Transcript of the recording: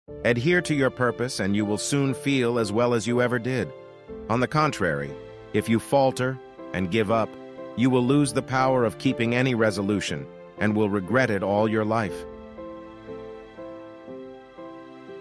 Adhere to your purpose and you will soon feel as well as you ever did. On the contrary, if you falter and give up, you will lose the power of keeping any resolution and will regret it all your life.